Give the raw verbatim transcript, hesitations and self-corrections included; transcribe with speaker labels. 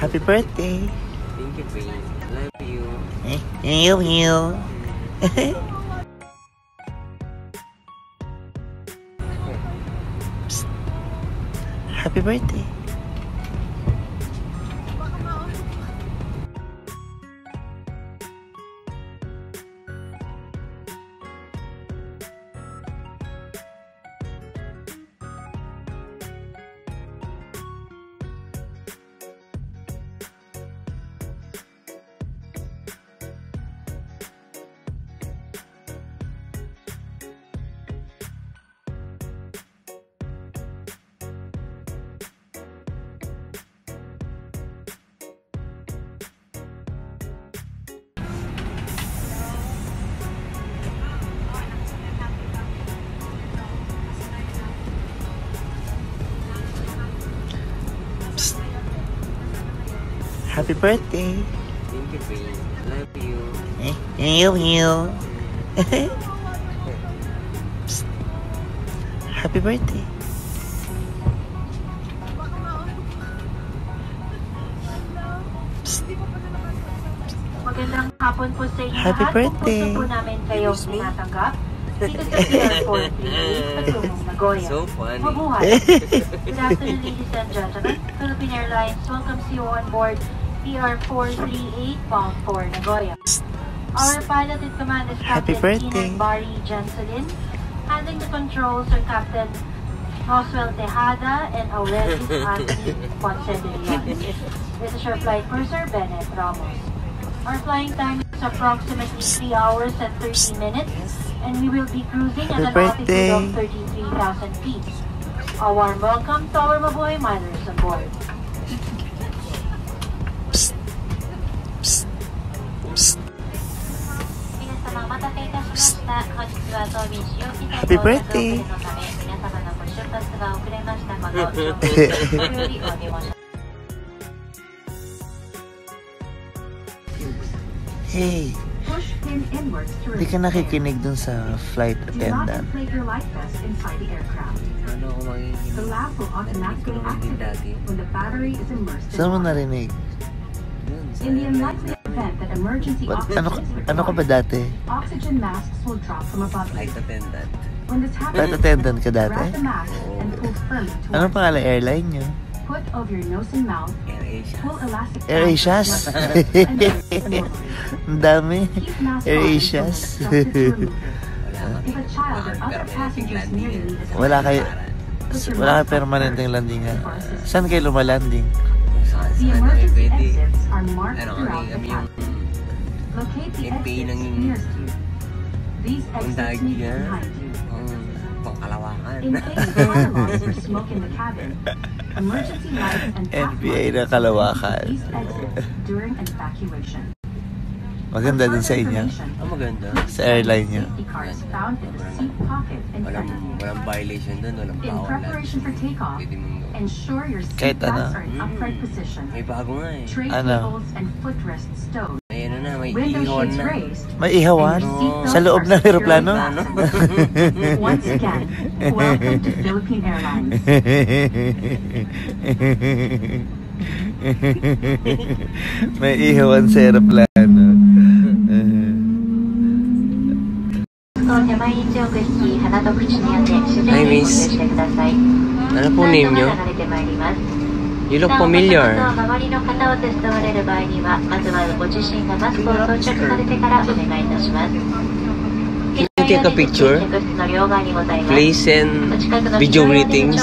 Speaker 1: Happy birthday.
Speaker 2: Thank you, Prince. Love you.
Speaker 1: You, you. Happy birthday. Happy birthday.
Speaker 2: Thank you, Prince. Love you.
Speaker 1: You, you. Happy birthday.
Speaker 3: Magandang hapon po sa inyo.
Speaker 1: Happy
Speaker 3: lahat.
Speaker 1: birthday.
Speaker 3: Kung gusto po namin kayong tinatanggap dito sa P R four three eight patungong Nagoya.
Speaker 2: So funny.
Speaker 3: Mabuhay. Good afternoon, ladies and gentlemen. Philippine Airlines welcomes you on board P R four three eight bound for Nagoya. Our pilot in command is
Speaker 1: Happy
Speaker 3: Captain
Speaker 1: birthday.
Speaker 3: Inan Barry Jenselin. Handling the controls are Captain Roswell Tejada and Aurelius Anthony Ponce de Leon. This is your flight purser, Bennett Ramos. Our flying time is approximately three hours and thirty minutes, and we will be cruising at an altitude of thirty-three thousand feet. A warm welcome to our Mabuhay Milers on board.
Speaker 1: Happy birthday. Hey, hindi ka nakikinig dun sa flight attendant.
Speaker 2: Ano ako magiging? Narinig ko naman din dati.
Speaker 1: Saan mo narinig?
Speaker 2: Dun, sa
Speaker 1: Ba't, ano, ano ka ba dati?
Speaker 2: flight attendant.
Speaker 1: Flight attendant ka dati?
Speaker 2: Oo.
Speaker 1: Anong pangalan airline nyo?
Speaker 3: Put over your nose and mouth.
Speaker 2: Air Asia.
Speaker 3: Pull elastic
Speaker 1: Air Asias? Ang dami. Air Asias.
Speaker 3: If a child or other passengers near you is
Speaker 1: Wala kayo, wala kayo permanenteng landingan. Saan kayo lumalanding?
Speaker 2: Saan
Speaker 3: the
Speaker 2: saan
Speaker 3: emergency
Speaker 2: pwede.
Speaker 3: exits are marked
Speaker 2: Ano
Speaker 3: throughout
Speaker 2: kami,
Speaker 3: the
Speaker 2: kami yung
Speaker 3: cabin. Locate the
Speaker 2: M P ng
Speaker 3: exits nearest you. These
Speaker 2: ang
Speaker 3: exits may be
Speaker 2: dagya.
Speaker 3: behind you.
Speaker 2: Ang pangkalawakan.
Speaker 3: In case of fire alarms or smoke in the cabin, emergency lights and
Speaker 1: N B A
Speaker 3: path
Speaker 1: na Kalawakan.
Speaker 3: these exits during an evacuation.
Speaker 1: Maganda din sa inyo.
Speaker 2: Ang maganda.
Speaker 1: Sa airline nyo.
Speaker 3: Safety cards found in the seat pocket in
Speaker 2: Walang,
Speaker 3: front of you.
Speaker 2: walang violation doon. Walang
Speaker 3: In
Speaker 2: bawal.
Speaker 3: preparation for takeoff,
Speaker 2: Pwede mong gawin.
Speaker 3: ensure your
Speaker 1: Kahit
Speaker 3: seat belts
Speaker 1: ano.
Speaker 3: are in upright position.
Speaker 2: May bago nga eh.
Speaker 3: Tray
Speaker 1: Ano?
Speaker 3: tables and footrest stowed.
Speaker 2: May ano na, may
Speaker 3: Window
Speaker 2: ihon
Speaker 3: shades
Speaker 2: na.
Speaker 3: raised.
Speaker 1: May ihawan?
Speaker 3: And your seatbelts
Speaker 1: Sa loob
Speaker 3: are
Speaker 1: ng aeroplano?
Speaker 3: securely fastened. Once again, welcome to Philippine Airlines.
Speaker 1: May ihawan sa aeroplano.
Speaker 2: Hi, miss. Ano po name nyo? You look familiar. Can you take a picture? Please send video greetings.